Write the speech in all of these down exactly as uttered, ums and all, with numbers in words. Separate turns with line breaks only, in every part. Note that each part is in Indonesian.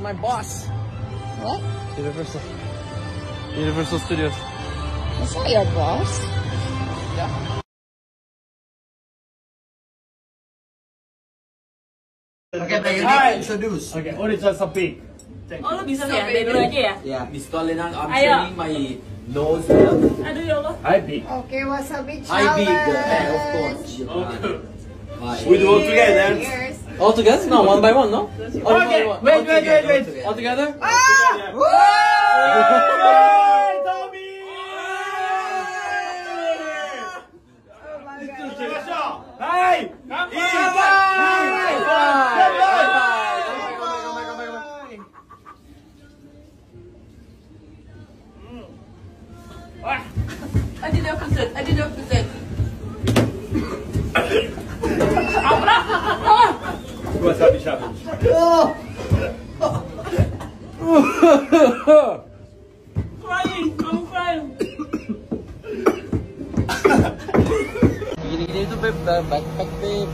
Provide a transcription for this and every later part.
my boss.
What?
Universal. Universal Studios.
That's not your boss.
Yeah.
Okay, okay,
Hi.
introduce.
Okay, what is just a pig?
Oh, lu bisa ya? Dari dulu aja ya?
Yeah, Miss Tolinan, I'm
Ayo.
showing my nose. Hi,
Aduh ya Allah.
Hi, pig.
Okay, wasabi
big.
challenge.
Yeah, of course.
Okay.
Hi.
We do all together.
Cheers.
All together? No, one by one, no? Or
Okay,
one- one-
wait,
all
wait,
together.
wait, wait.
All together?
Hey, Tommy!
Oh my god.
Hey!
I did opposite. I did opposite.
Wasabi challenge.
Crying. I'm crying.
Gini-gini itu babe, backpack babe.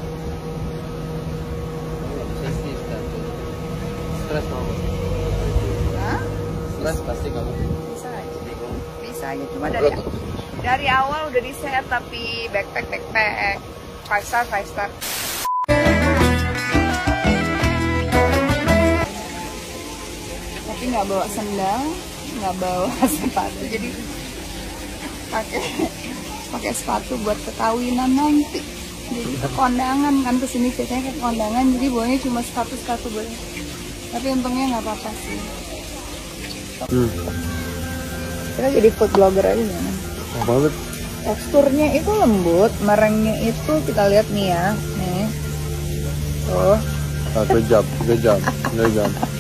Stres kamu.
Hah?
Stres pasti kamu.
Bisa aja. Bisa aja, cuma dari dari awal udah di set tapi backpack backpack five star five star. Tapi nggak bawa sendal, nggak bawa sepatu, jadi pakai pakai sepatu buat kekawinan nanti. Jadi ke kondangan kan, kesini ceritanya ke kondangan, jadi bawanya cuma sepatu sepatu boleh. Tapi untungnya nggak apa-apa sih.
Hmm.
Kita jadi food blogger aja ya.
Banget.
Teksturnya itu lembut, merengnya itu kita lihat nih ya, nih. Tuh.
Satu jam, tiga jam, tiga jam.